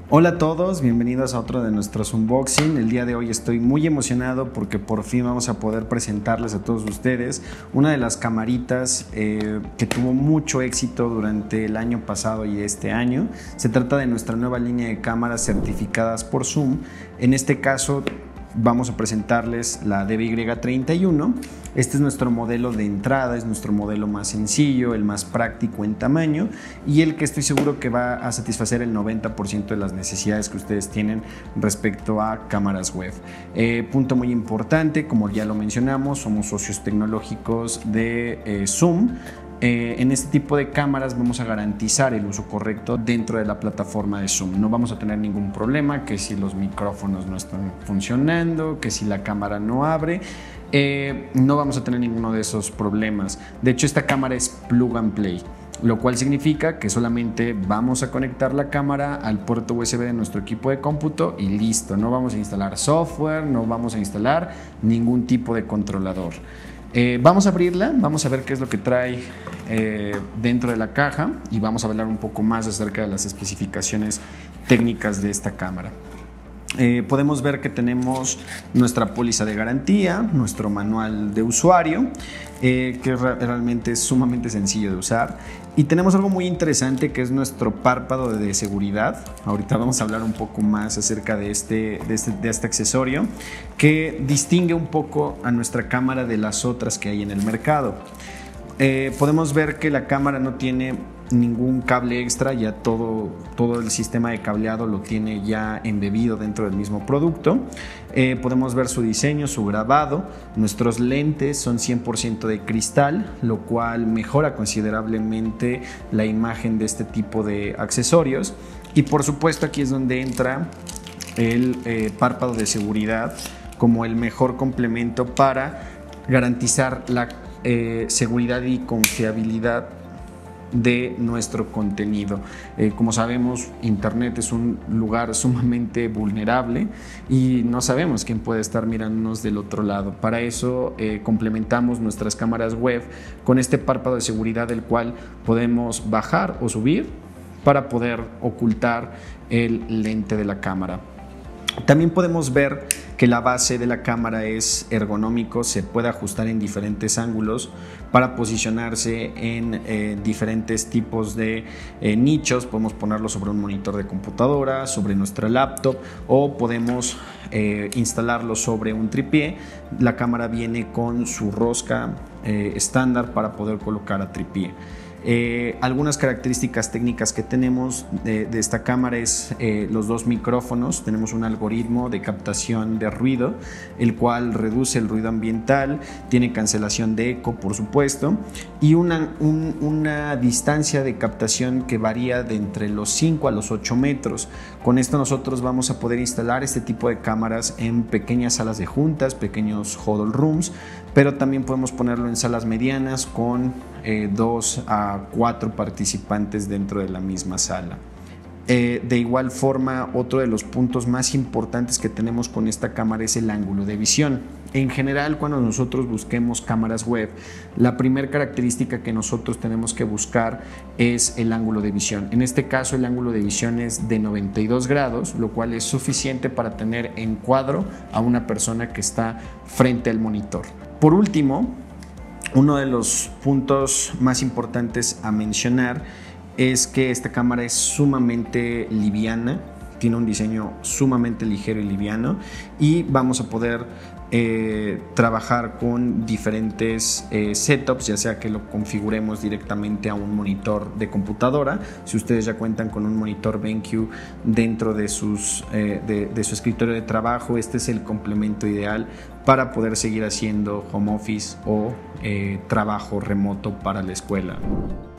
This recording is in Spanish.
Hola a todos, bienvenidos a otro de nuestros unboxing. El día de hoy estoy muy emocionado porque por fin vamos a poder presentarles a todos ustedes una de las camaritas que tuvo mucho éxito durante el año pasado y este año. Se trata de nuestra nueva línea de cámaras certificadas por Zoom. En este caso vamos a presentarles la DBY31. Este es nuestro modelo de entrada, es nuestro modelo más sencillo, el más práctico en tamaño y el que estoy seguro que va a satisfacer el 90% de las necesidades que ustedes tienen respecto a cámaras web. Punto muy importante, como ya lo mencionamos, somos socios tecnológicos de Zoom. En este tipo de cámaras vamos a garantizar el uso correcto dentro de la plataforma de Zoom. No vamos a tener ningún problema, que si los micrófonos no están funcionando, que si la cámara no abre, no vamos a tener ninguno de esos problemas. De hecho, esta cámara es plug and play, lo cual significa que solamente vamos a conectar la cámara al puerto USB de nuestro equipo de cómputo y listo. No vamos a instalar software, no vamos a instalar ningún tipo de controlador. Vamos a abrirla, vamos a ver qué es lo que trae dentro de la caja y vamos a hablar un poco más acerca de las especificaciones técnicas de esta cámara. Podemos ver que tenemos nuestra póliza de garantía, nuestro manual de usuario, que realmente es sumamente sencillo de usar. Y tenemos algo muy interesante que es nuestro párpado de seguridad. Ahorita vamos a hablar un poco más acerca de este accesorio que distingue un poco a nuestra cámara de las otras que hay en el mercado. Podemos ver que la cámara no tiene ningún cable extra, ya todo el sistema de cableado lo tiene ya embebido dentro del mismo producto. Podemos ver su diseño, su grabado. Nuestros lentes son 100% de cristal, lo cual mejora considerablemente la imagen de este tipo de accesorios. Y por supuesto aquí es donde entra el párpado de seguridad como el mejor complemento para garantizar la seguridad y confiabilidad de nuestro contenido. Como sabemos, Internet es un lugar sumamente vulnerable y no sabemos quién puede estar mirándonos del otro lado. Para eso complementamos nuestras cámaras web con este párpado de seguridad, el cual podemos bajar o subir para poder ocultar el lente de la cámara. También podemos ver que la base de la cámara es ergonómico, se puede ajustar en diferentes ángulos para posicionarse en diferentes tipos de nichos. Podemos ponerlo sobre un monitor de computadora, sobre nuestra laptop o podemos instalarlo sobre un tripié. La cámara viene con su rosca estándar para poder colocar a tripié. Algunas características técnicas que tenemos de esta cámara es los dos micrófonos. Tenemos un algoritmo de captación de ruido, el cual reduce el ruido ambiental, tiene cancelación de eco, por supuesto, y una distancia de captación que varía de entre los 5 a los 8 metros. Con esto nosotros vamos a poder instalar este tipo de cámaras en pequeñas salas de juntas, pequeños huddle rooms, pero también podemos ponerlo en salas medianas con 2 a 4 participantes dentro de la misma sala. De igual forma, otro de los puntos más importantes que tenemos con esta cámara es el ángulo de visión. En general, cuando nosotros busquemos cámaras web, la primera característica que nosotros tenemos que buscar es el ángulo de visión. En este caso, el ángulo de visión es de 92 grados, lo cual es suficiente para tener en cuadro a una persona que está frente al monitor. Por último, uno de los puntos más importantes a mencionar es que esta cámara es sumamente liviana, tiene un diseño sumamente ligero y liviano y vamos a poder trabajar con diferentes setups, ya sea que lo configuremos directamente a un monitor de computadora. Si ustedes ya cuentan con un monitor BenQ dentro de su escritorio de trabajo, este es el complemento ideal para poder seguir haciendo home office o trabajo remoto para la escuela.